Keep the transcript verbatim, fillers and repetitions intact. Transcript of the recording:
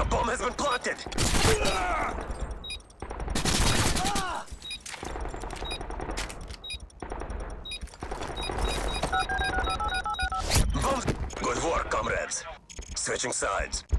bomb has been planted! Bomb. Good work, comrades. Switching sides.